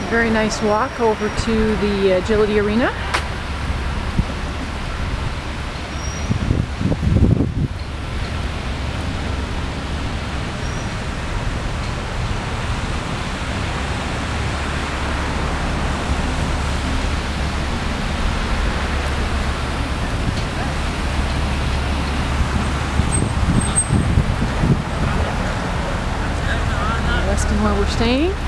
Very nice walk over to the agility arena. Weston, where we're staying.